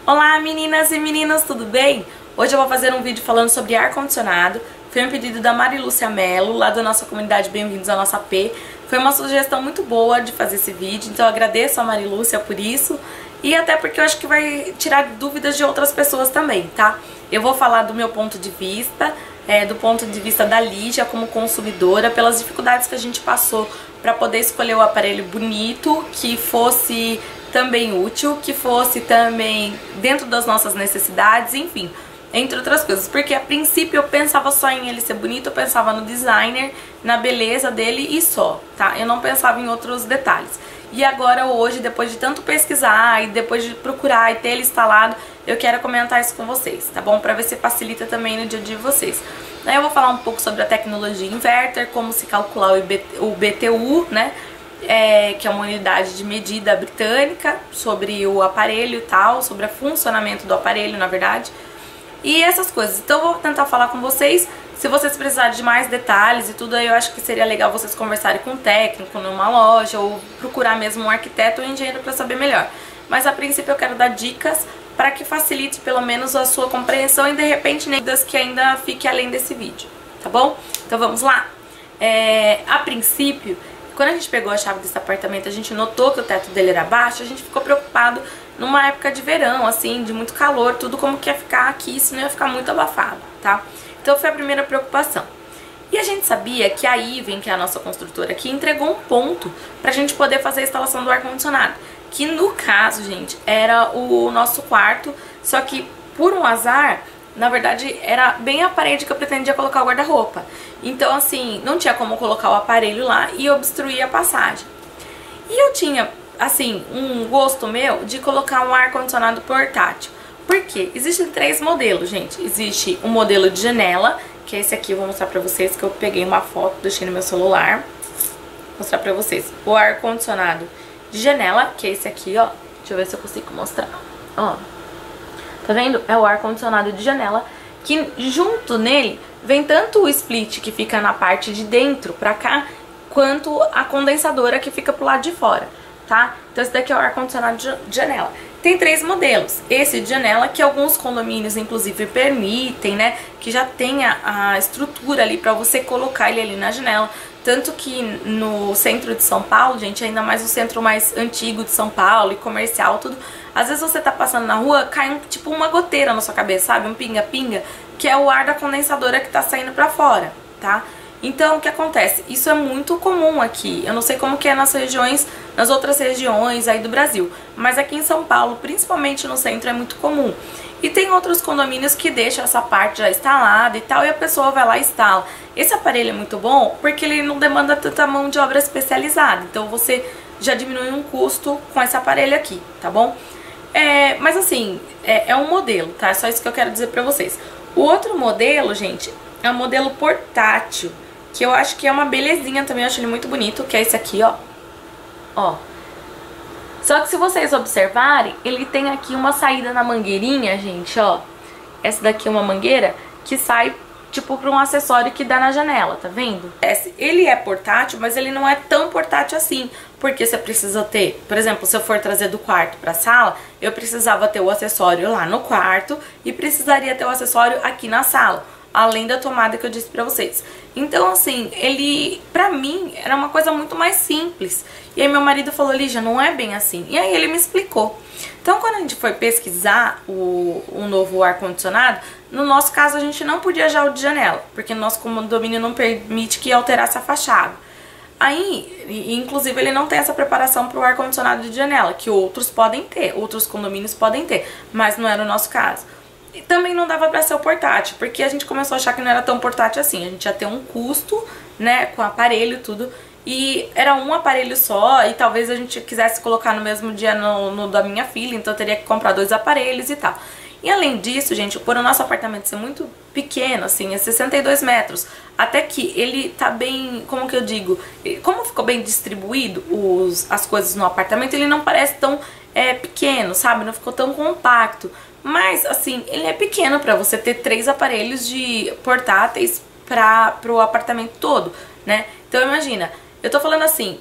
Olá meninas e meninos, tudo bem? Hoje eu vou fazer um vídeo falando sobre ar-condicionado. Foi um pedido da Marilúcia Mello, lá da nossa comunidade Bem-vindos à Nossa AP. Foi uma sugestão muito boa de fazer esse vídeo, então eu agradeço a Marilúcia por isso. E até porque eu acho que vai tirar dúvidas de outras pessoas também, tá? Eu vou falar do meu ponto de vista, do ponto de vista da Lígia como consumidora, pelas dificuldades que a gente passou para poder escolher o aparelho bonito, que fosse também útil, que fosse também dentro das nossas necessidades, enfim, entre outras coisas. Porque a princípio eu pensava só em ele ser bonito, eu pensava no designer, na beleza dele e só, tá? Eu não pensava em outros detalhes. E agora hoje, depois de tanto pesquisar e depois de procurar e ter ele instalado, eu quero comentar isso com vocês, tá bom? Pra ver se facilita também no dia a dia de vocês. Aí eu vou falar um pouco sobre a tecnologia inverter, como se calcular o BTU, né? Que é uma unidade de medida britânica, sobre o aparelho e tal, sobre o funcionamento do aparelho, na verdade. E essas coisas. Então eu vou tentar falar com vocês. Se vocês precisarem de mais detalhes e tudo, aí eu acho que seria legal vocês conversarem com um técnico numa loja ou procurar mesmo um arquiteto ou engenheiro para saber melhor. Mas a princípio eu quero dar dicas para que facilite pelo menos a sua compreensão e de repente dúvidas que ainda fique além desse vídeo, tá bom? Então vamos lá? A princípio, quando a gente pegou a chave desse apartamento, a gente notou que o teto dele era baixo, a gente ficou preocupado numa época de verão, assim, de muito calor, tudo como que ia ficar aqui, se não ia ficar muito abafado, tá? Então foi a primeira preocupação. E a gente sabia que a Iven, que é a nossa construtora aqui, entregou um ponto pra gente poder fazer a instalação do ar-condicionado. Que no caso, gente, era o nosso quarto, só que por um azar, na verdade, era bem a parede que eu pretendia colocar o guarda-roupa. Então, assim, não tinha como colocar o aparelho lá e obstruir a passagem. E eu tinha, assim, um gosto meu de colocar um ar-condicionado portátil. Por quê? Existem 3 modelos, gente. Existe um modelo de janela, que é esse aqui, eu vou mostrar pra vocês, que eu peguei uma foto, deixei no meu celular. Vou mostrar pra vocês. O ar-condicionado de janela, que é esse aqui, ó. Deixa eu ver se eu consigo mostrar. Ó. Tá vendo? É o ar-condicionado de janela, que junto nele vem tanto o split que fica na parte de dentro pra cá, quanto a condensadora que fica pro lado de fora, tá? Então esse daqui é o ar-condicionado de janela. Tem 3 modelos. Esse de janela, que alguns condomínios inclusive permitem, né? Que já tem a estrutura ali pra você colocar ele ali na janela. Tanto que no centro de São Paulo, gente, ainda mais o centro mais antigo de São Paulo e comercial, tudo, às vezes você tá passando na rua, cai tipo uma goteira na sua cabeça, sabe? Um pinga-pinga, que é o ar da condensadora que tá saindo pra fora, tá? Então, o que acontece? Isso é muito comum aqui. Eu não sei como que é nas regiões, nas outras regiões aí do Brasil, mas aqui em São Paulo, principalmente no centro, é muito comum. E tem outros condomínios que deixam essa parte já instalada e tal, e a pessoa vai lá e instala. Esse aparelho é muito bom porque ele não demanda tanta mão de obra especializada, então você já diminui um custo com esse aparelho aqui, tá bom? Mas assim, é um modelo, tá? É só isso que eu quero dizer pra vocês. O outro modelo, gente, é um modelo portátil, que eu acho que é uma belezinha também, eu acho ele muito bonito, que é esse aqui, ó. Ó. Só que se vocês observarem, ele tem aqui uma saída na mangueirinha, gente, ó. Essa daqui é uma mangueira que sai, tipo, pra um acessório que dá na janela, tá vendo? Ele é portátil, mas ele não é tão portátil assim. Porque você precisa ter, por exemplo, se eu for trazer do quarto pra sala, eu precisava ter o acessório lá no quarto e precisaria ter o acessório aqui na sala, além da tomada que eu disse pra vocês. Então, assim, ele, pra mim, era uma coisa muito mais simples. E aí meu marido falou, Lígia, não é bem assim. E aí ele me explicou. Então, quando a gente foi pesquisar o novo ar-condicionado, no nosso caso a gente não podia já o de janela, porque no nosso condomínio não permite que alterasse a fachada. Aí, inclusive, ele não tem essa preparação para o ar-condicionado de janela, que outros podem ter, outros condomínios podem ter, mas não era o nosso caso. E também não dava pra ser o portátil, porque a gente começou a achar que não era tão portátil assim. A gente ia ter um custo, né, com aparelho e tudo, e era um aparelho só, e talvez a gente quisesse colocar no mesmo dia no da minha filha, então eu teria que comprar 2 aparelhos e tal. E além disso, gente, por o nosso apartamento ser muito pequeno, assim, é 62 metros, até que ele tá bem, como que eu digo, como ficou bem distribuído as coisas no apartamento, ele não parece tão pequeno, sabe? Não ficou tão compacto. Mas, assim, ele é pequeno pra você ter 3 aparelhos de portáteis pro apartamento todo, né? Então, imagina, Eu tô falando assim,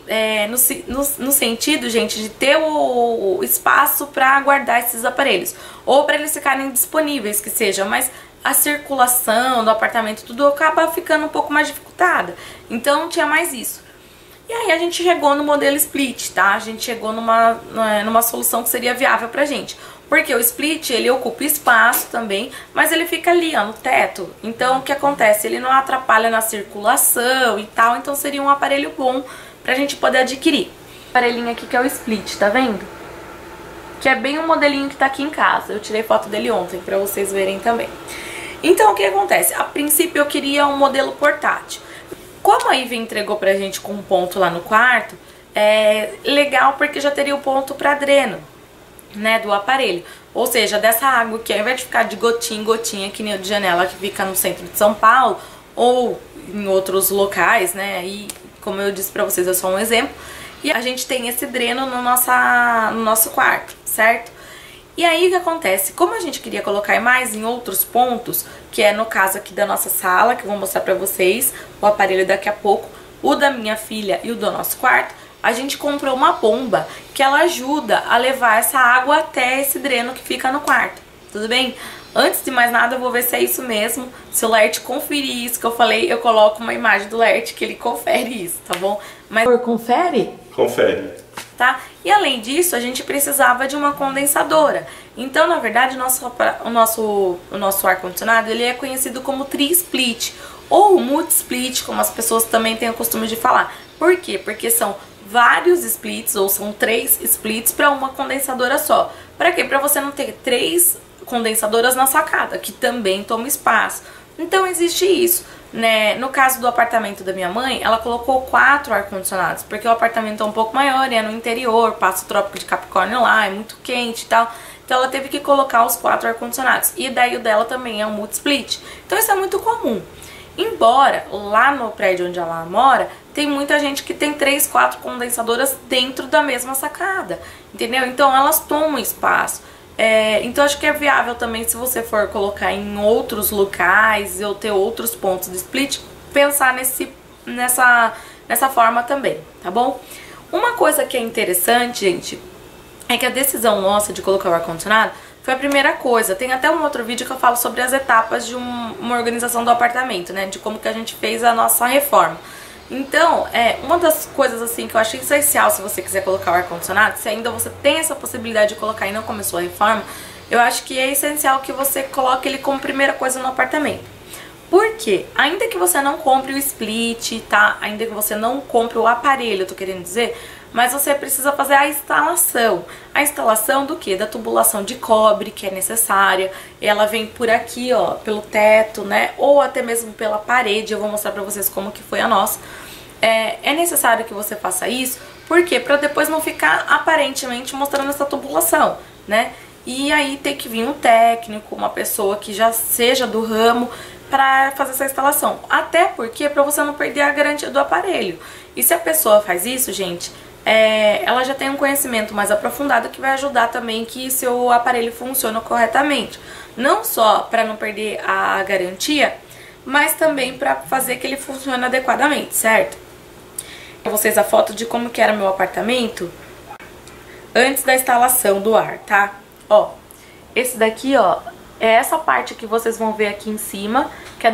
no sentido, gente, de ter o espaço pra guardar esses aparelhos. Ou pra eles ficarem disponíveis, que seja, mas a circulação do apartamento, tudo acaba ficando um pouco mais dificultada. Então não tinha mais isso. E aí a gente chegou no modelo split, tá? A gente chegou numa solução que seria viável pra gente. Porque o split, ele ocupa espaço também, mas ele fica ali, ó, no teto. Então, o que acontece? Ele não atrapalha na circulação e tal, então seria um aparelho bom pra gente poder adquirir. O aparelhinho aqui que é o split, tá vendo? Que é bem o modelinho que tá aqui em casa. Eu tirei foto dele ontem pra vocês verem também. Então, o que acontece? A princípio, eu queria um modelo portátil. Como a Ivy entregou pra gente com um ponto lá no quarto, é legal porque já teria o ponto pra dreno, né, do aparelho. Ou seja, dessa água que ao invés de ficar de gotinha em gotinha, que nem o de janela que fica no centro de São Paulo, ou em outros locais, né, e como eu disse pra vocês, é só um exemplo, e a gente tem esse dreno no nosso quarto, certo? E aí o que acontece? Como a gente queria colocar mais em outros pontos, que é no caso aqui da nossa sala, que eu vou mostrar pra vocês, o aparelho daqui a pouco, o da minha filha e o do nosso quarto, a gente comprou uma bomba que ela ajuda a levar essa água até esse dreno que fica no quarto, tudo bem? Antes de mais nada eu vou ver se é isso mesmo, se o Lert conferir isso que eu falei, eu coloco uma imagem do Lert que ele confere isso, tá bom? Mas confere? Confere. Tá? E além disso, a gente precisava de uma condensadora. Então, na verdade, o nosso ar-condicionado, ele é conhecido como tri-split ou multi-split, como as pessoas também têm o costume de falar. Por quê? Porque são vários splits, ou são 3 splits para uma condensadora só. Para quê? Para você não ter 3 condensadoras na sacada, que também toma espaço. Então existe isso, né? No caso do apartamento da minha mãe, ela colocou 4 ar-condicionados, porque o apartamento é um pouco maior, é no interior, passa o trópico de Capricórnio lá, é muito quente e tal. Então ela teve que colocar os 4 ar-condicionados. E daí o dela também é um multi-split. Então isso é muito comum. Embora lá no prédio onde ela mora, tem muita gente que tem 3, 4 condensadoras dentro da mesma sacada, entendeu? Então elas tomam espaço. Então acho que é viável também, se você for colocar em outros locais ou ter outros pontos de split, pensar nessa forma também, tá bom? Uma coisa que é interessante, gente, é que a decisão nossa de colocar o ar-condicionado foi a primeira coisa. Tem até um outro vídeo que eu falo sobre as etapas de uma organização do apartamento, né? De como que a gente fez a nossa reforma. Então, uma das coisas assim que eu achei essencial se você quiser colocar o ar-condicionado, se ainda você tem essa possibilidade de colocar e não começou a reforma, eu acho que é essencial que você coloque ele como primeira coisa no apartamento. Por quê? Ainda que você não compre o split, tá? Ainda que você não compre o aparelho, eu tô querendo dizer, mas você precisa fazer a instalação. A instalação do quê? Da tubulação de cobre, que é necessária. Ela vem por aqui, ó, pelo teto, né? Ou até mesmo pela parede. Eu vou mostrar pra vocês como que foi a nossa. É necessário que você faça isso. Por quê? Pra depois não ficar aparentemente mostrando essa tubulação, né? E aí tem que vir um técnico, uma pessoa que já seja do ramo pra fazer essa instalação. Até porque pra você não perder a garantia do aparelho. E se a pessoa faz isso, gente, ela já tem um conhecimento mais aprofundado que vai ajudar também que seu aparelho funcione corretamente. Não só para não perder a garantia, mas também para fazer que ele funcione adequadamente, certo? Pra vocês a foto de como que era meu apartamento antes da instalação do ar, tá? Ó, esse daqui, ó, é essa parte que vocês vão ver aqui em cima, que é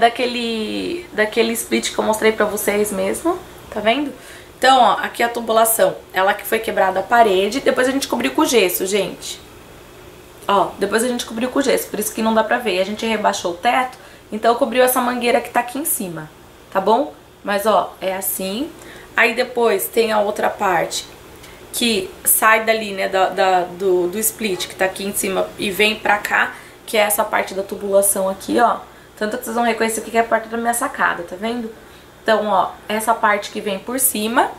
daquele split que eu mostrei pra vocês mesmo, tá vendo? Então, ó, aqui a tubulação, ela que foi quebrada a parede, depois a gente cobriu com gesso, gente. Ó, depois a gente cobriu com gesso, por isso que não dá pra ver. A gente rebaixou o teto, então cobriu essa mangueira que tá aqui em cima, tá bom? Mas, ó, é assim. Aí depois tem a outra parte que sai dali, né, do split que tá aqui em cima e vem pra cá, que é essa parte da tubulação aqui, ó. Tanto que vocês vão reconhecer que é a parte da minha sacada, tá vendo? Então, ó, essa parte que vem por cima.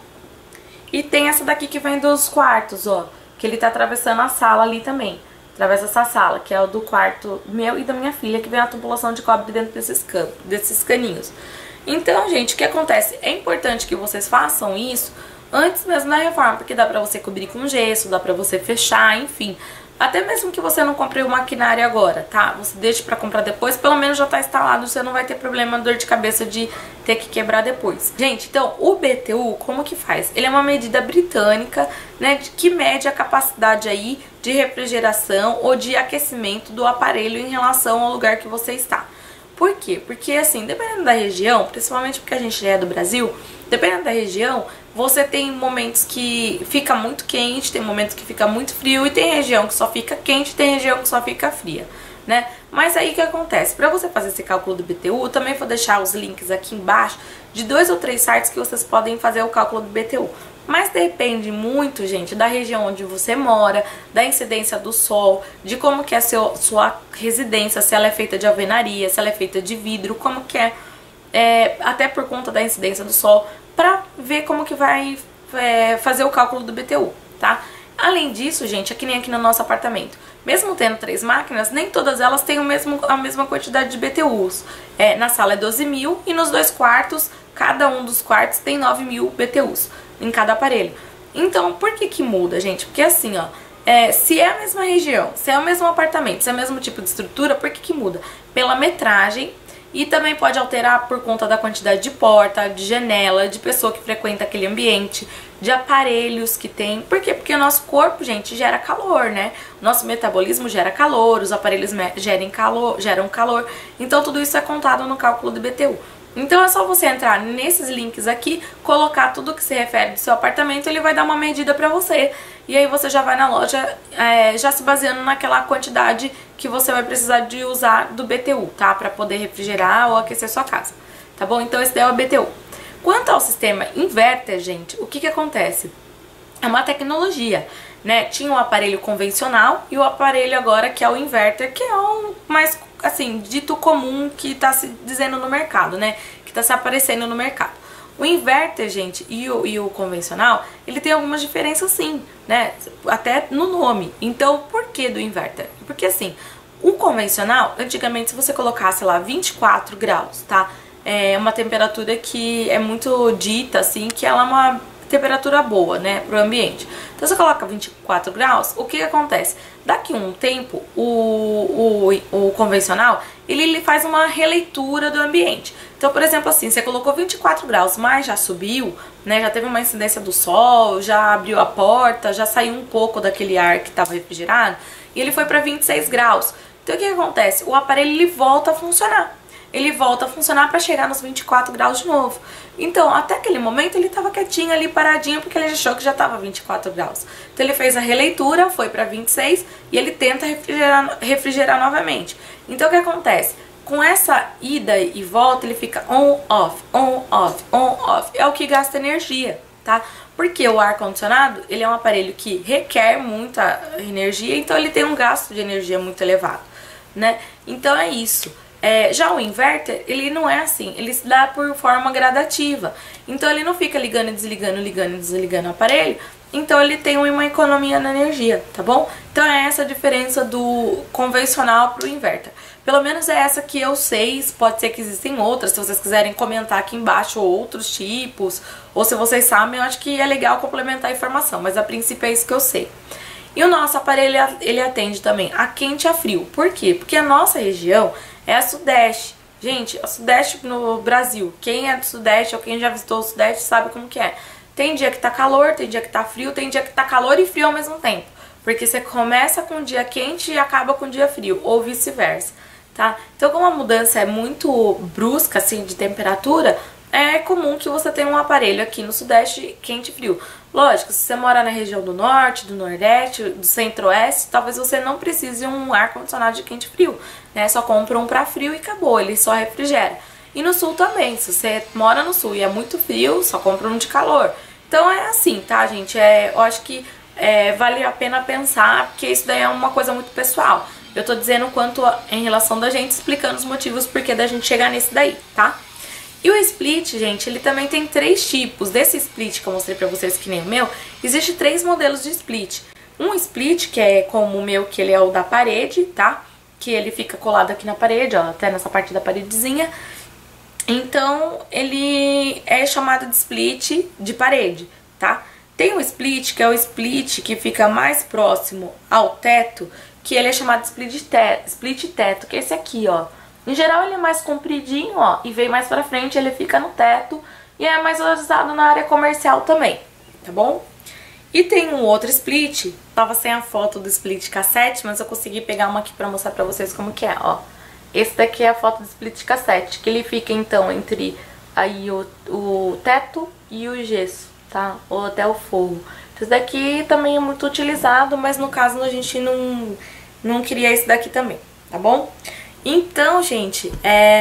E tem essa daqui que vem dos quartos, ó. Que ele tá atravessando a sala ali também. Atravessa essa sala, que é o do quarto meu e da minha filha, que vem a tubulação de cobre dentro desses caninhos. Então, gente, o que acontece? É importante que vocês façam isso antes mesmo da reforma, porque dá pra você cobrir com gesso, dá pra você fechar, enfim. Até mesmo que você não compre o maquinário agora, tá? Você deixe pra comprar depois, pelo menos já tá instalado, você não vai ter problema, dor de cabeça de ter que quebrar depois. Gente, então, o BTU, como que faz? Ele é uma medida britânica, né, que mede a capacidade aí de refrigeração ou de aquecimento do aparelho em relação ao lugar que você está. Por quê? Porque, assim, dependendo da região, principalmente porque a gente é do Brasil, dependendo da região, você tem momentos que fica muito quente, tem momentos que fica muito frio, e tem região que só fica quente, tem região que só fica fria, né? Mas aí o que acontece? Para você fazer esse cálculo do BTU, eu também vou deixar os links aqui embaixo de 2 ou 3 sites que vocês podem fazer o cálculo do BTU. Mas depende muito, gente, da região onde você mora, da incidência do sol, de como que é sua residência, se ela é feita de alvenaria, se ela é feita de vidro, como que até por conta da incidência do sol, pra ver como que vai fazer o cálculo do BTU, tá? Além disso, gente, é que nem aqui no nosso apartamento. Mesmo tendo 3 máquinas, nem todas elas têm a mesma quantidade de BTUs. Na sala é 12.000 e nos 2 quartos, cada um dos quartos tem 9.000 BTUs em cada aparelho. Então, por que que muda, gente? Porque assim, ó, se é a mesma região, se é o mesmo apartamento, se é o mesmo tipo de estrutura, por que que muda? Pela metragem. E também pode alterar por conta da quantidade de porta, de janela, de pessoa que frequenta aquele ambiente, de aparelhos que tem. Por quê? Porque o nosso corpo, gente, gera calor, né? O nosso metabolismo gera calor, os aparelhos geram calor. Então tudo isso é contado no cálculo do BTU. Então é só você entrar nesses links aqui, colocar tudo que se refere do seu apartamento, ele vai dar uma medida pra você. E aí você já vai na loja já se baseando naquela quantidade que você vai precisar de usar do BTU, tá? Pra poder refrigerar ou aquecer sua casa, tá bom? Então esse daí é o BTU. Quanto ao sistema inverter, gente, o que que acontece? É uma tecnologia, né? Tinha o aparelho convencional e o aparelho agora que é o inverter, que é o mais, assim, dito comum que tá se dizendo no mercado, né? Que tá se aparecendo no mercado. O inverter, gente, e o convencional, ele tem algumas diferenças sim, né? Até no nome. Então, por que do inverter? Porque assim, o convencional, antigamente se você colocasse lá 24 graus, tá? É uma temperatura que é muito dita, assim, que ela é uma temperatura boa, né, pro ambiente. Então você coloca 24 graus, o que acontece? Daqui a um tempo, o convencional, ele faz uma releitura do ambiente. Então, por exemplo, assim, você colocou 24 graus, mas já subiu, né, já teve uma incidência do sol, já abriu a porta, já saiu um pouco daquele ar que estava refrigerado, e ele foi para 26 graus. Então, o que acontece? O aparelho, ele volta a funcionar. Ele volta a funcionar para chegar nos 24 graus de novo. Então, até aquele momento, ele estava quietinho ali, paradinho, porque ele achou que já estava 24 graus. Então, ele fez a releitura, foi para 26 e ele tenta refrigerar novamente. Então, o que acontece? Com essa ida e volta, ele fica on, off, on, off, on, off. É o que gasta energia, tá? Porque o ar-condicionado, ele é um aparelho que requer muita energia, então ele tem um gasto de energia muito elevado, né? Então, é isso. Já o inverter, ele não é assim, ele se dá por forma gradativa. Então ele não fica ligando e desligando o aparelho. Então ele tem uma economia na energia, tá bom? Então é essa a diferença do convencional pro inverter. Pelo menos é essa que eu sei, pode ser que existem outras, se vocês quiserem comentar aqui embaixo outros tipos, ou se vocês sabem, eu acho que é legal complementar a informação, mas a princípio é isso que eu sei. E o nosso aparelho, ele atende também a quente e a frio. Por quê? Porque a nossa região é a Sudeste. Gente, a Sudeste no Brasil, quem é do Sudeste ou quem já visitou o Sudeste sabe como que é. Tem dia que tá calor, tem dia que tá frio, tem dia que tá calor e frio ao mesmo tempo. Porque você começa com um dia quente e acaba com um dia frio, ou vice-versa, tá? Então, como a mudança é muito brusca, assim, de temperatura, é comum que você tenha um aparelho aqui no Sudeste quente e frio. Lógico, se você mora na região do Norte, do Nordeste, do Centro-Oeste, talvez você não precise de um ar-condicionado de quente e frio, né? Só compra um pra frio e acabou, ele só refrigera. E no Sul também, se você mora no Sul e é muito frio, só compra um de calor. Então é assim, tá, gente? Eu acho que vale a pena pensar, porque isso daí é uma coisa muito pessoal. Eu tô dizendo quanto em relação da gente, explicando os motivos porque da gente chegar nesse daí, tá? E o split, gente, ele também tem 3 tipos. Desse split que eu mostrei pra vocês, que nem o meu, existe 3 modelos de split. Um split, que é como o meu, que ele é o da parede, tá? Que ele fica colado aqui na parede, ó, até nessa parte da paredezinha. Então, ele é chamado de split de parede, tá? Tem um split, que é o split que fica mais próximo ao teto, que ele é chamado de split teto, que é esse aqui, ó. Em geral ele é mais compridinho, ó, e vem mais pra frente, ele fica no teto e é mais usado na área comercial também, tá bom? E tem um outro split, tava sem a foto do split cassete, mas eu consegui pegar uma aqui pra mostrar pra vocês como que é, ó. Esse daqui é a foto do split cassete, que ele fica então entre aí o teto e o gesso, tá? Ou até o forro. Esse daqui também é muito utilizado, mas no caso a gente não queria esse daqui também, tá bom? Então, gente,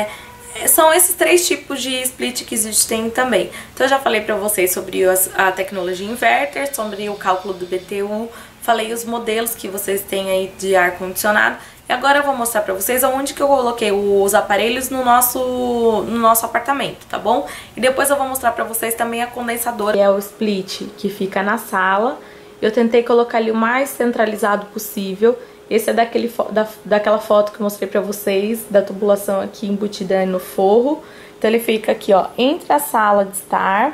são esses 3 tipos de split que existem também. Então eu já falei pra vocês sobre a tecnologia inverter, sobre o cálculo do BTU, falei os modelos que vocês têm aí de ar-condicionado. E agora eu vou mostrar pra vocês aonde que eu coloquei os aparelhos no nosso apartamento, tá bom? E depois eu vou mostrar pra vocês também a condensadora, que é o split que fica na sala. Eu tentei colocar ele o mais centralizado possível. Esse é daquela foto que eu mostrei pra vocês, da tubulação aqui embutida no forro. Então ele fica aqui, ó, entre a sala de estar,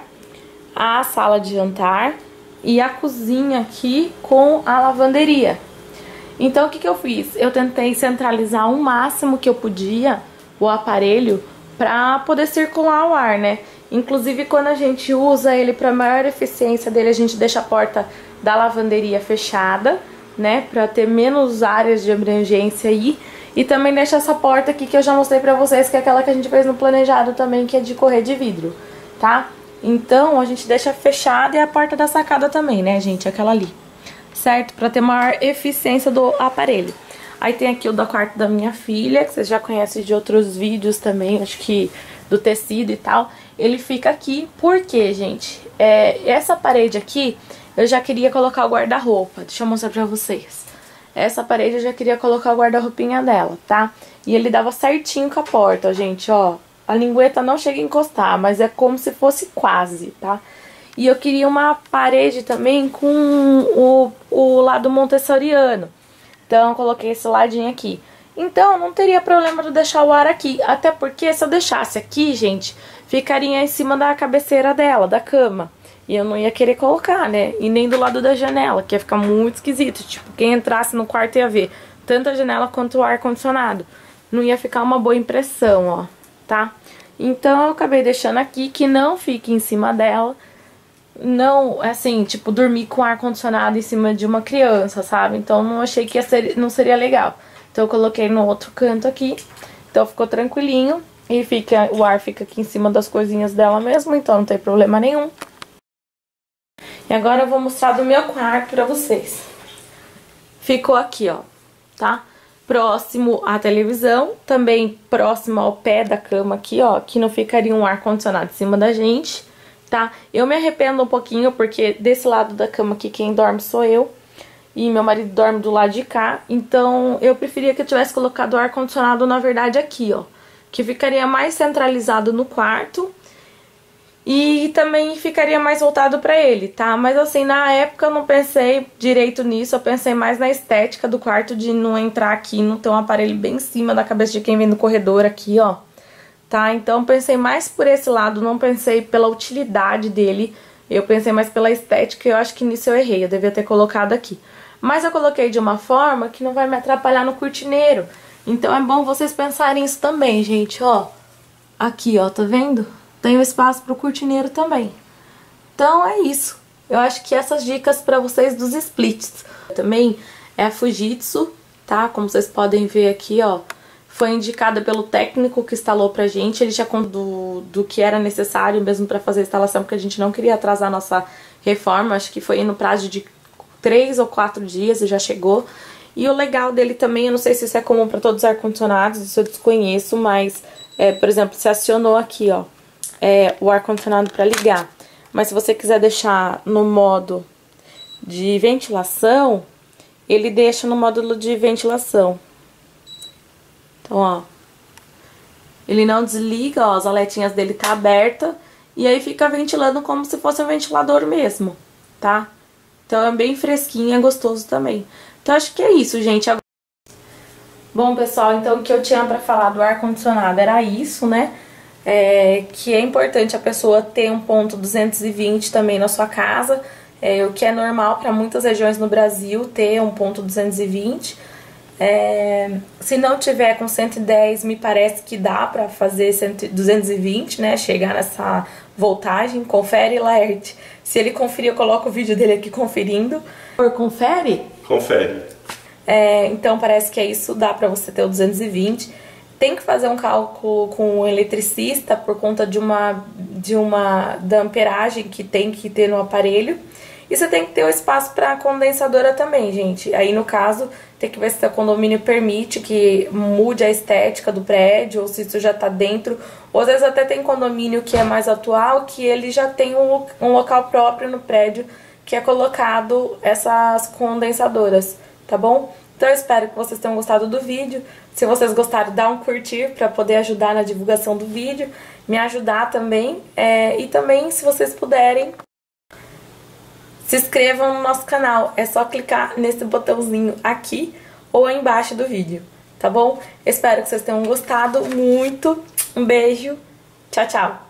a sala de jantar e a cozinha aqui com a lavanderia. Então o que eu fiz? Eu tentei centralizar o máximo que eu podia o aparelho pra poder circular o ar, né? Inclusive quando a gente usa ele pra maior eficiência dele, a gente deixa a porta da lavanderia fechada, né, pra ter menos áreas de abrangência aí. E também deixa essa porta aqui que eu já mostrei pra vocês, que é aquela que a gente fez no planejado também, que é de correr de vidro, tá? Então a gente deixa fechada e a porta da sacada também, né, gente, aquela ali, certo? Pra ter maior eficiência do aparelho. Aí tem aqui o da quarto da minha filha, que vocês já conhecem de outros vídeos também, acho que do tecido e tal. Ele fica aqui, porque, gente, essa parede aqui eu já queria colocar o guarda-roupa. Deixa eu mostrar pra vocês. Essa parede eu já queria colocar o guarda-roupinha dela, tá? E ele dava certinho com a porta, gente, ó. A lingueta não chega a encostar, mas é como se fosse quase, tá? E eu queria uma parede também com o lado montessoriano. Então eu coloquei esse ladinho aqui. Então não teria problema de deixar o ar aqui. Até porque se eu deixasse aqui, gente, ficaria em cima da cabeceira dela, da cama. E eu não ia querer colocar, né? E nem do lado da janela, que ia ficar muito esquisito. Tipo, quem entrasse no quarto ia ver tanto a janela quanto o ar-condicionado. Não ia ficar uma boa impressão, ó, tá? Então eu acabei deixando aqui, que não fique em cima dela. Não, assim, tipo, dormir com ar-condicionado em cima de uma criança, sabe? Então não achei que não seria legal. Então eu coloquei no outro canto aqui. Então ficou tranquilinho. E o ar fica aqui em cima das coisinhas dela mesmo, então não tem problema nenhum. E agora eu vou mostrar do meu quarto pra vocês. Ficou aqui, ó, tá? Próximo à televisão, também próximo ao pé da cama aqui, ó, que não ficaria um ar-condicionado em cima da gente, tá? Eu me arrependo um pouquinho, porque desse lado da cama aqui quem dorme sou eu, e meu marido dorme do lado de cá, então eu preferia que eu tivesse colocado o ar-condicionado, na verdade, aqui, ó, que ficaria mais centralizado no quarto. E também ficaria mais voltado pra ele, tá? Mas assim, na época eu não pensei direito nisso, eu pensei mais na estética do quarto, de não entrar aqui, não ter um aparelho bem em cima da cabeça de quem vem no corredor aqui, ó. Tá? Então pensei mais por esse lado, não pensei pela utilidade dele, eu pensei mais pela estética e eu acho que nisso eu errei, eu devia ter colocado aqui. Mas eu coloquei de uma forma que não vai me atrapalhar no cortineiro. Então é bom vocês pensarem isso também, gente, ó. Aqui, ó, tá vendo? Tem o espaço pro cortineiro também. Então é isso. Eu acho que essas dicas pra vocês dos splits. Também é a Fujitsu, tá? Como vocês podem ver aqui, ó. Foi indicada pelo técnico que instalou pra gente. Ele já contou do que era necessário mesmo pra fazer a instalação, porque a gente não queria atrasar a nossa reforma. Acho que foi no prazo de 3 ou 4 dias e já chegou. E o legal dele também, eu não sei se isso é comum pra todos os ar-condicionados, isso eu desconheço, mas, por exemplo, se acionou aqui, ó. O ar-condicionado para ligar. Mas se você quiser deixar no modo de ventilação, ele deixa no módulo de ventilação. Então, ó. Ele não desliga, ó, as aletinhas dele tá aberta. E aí fica ventilando como se fosse um ventilador mesmo, tá? Então é bem fresquinho, é gostoso também. Então acho que é isso, gente. Bom, pessoal, então o que eu tinha pra falar do ar-condicionado era isso, né? Que é importante a pessoa ter um ponto 220 também na sua casa. o que é normal para muitas regiões no Brasil ter um ponto 220. Se não tiver com 110, me parece que dá para fazer 220, né? Chegar nessa voltagem. Confere, Laerte. Se ele conferir, eu coloco o vídeo dele aqui conferindo. Confere? Confere. Então parece que é isso, dá para você ter o 220. Tem que fazer um cálculo com o eletricista por conta da amperagem que tem que ter no aparelho. E você tem que ter o espaço para condensadora também, gente. Aí, no caso, tem que ver se o condomínio permite que mude a estética do prédio, ou se isso já tá dentro. Ou às vezes até tem condomínio que é mais atual, que ele já tem um local próprio no prédio que é colocado essas condensadoras, tá bom? Então eu espero que vocês tenham gostado do vídeo. Se vocês gostaram, dá um curtir para poder ajudar na divulgação do vídeo, me ajudar também. E também, se vocês puderem, se inscrevam no nosso canal. É só clicar nesse botãozinho aqui ou aí embaixo do vídeo, tá bom? Espero que vocês tenham gostado muito. Um beijo. Tchau, tchau.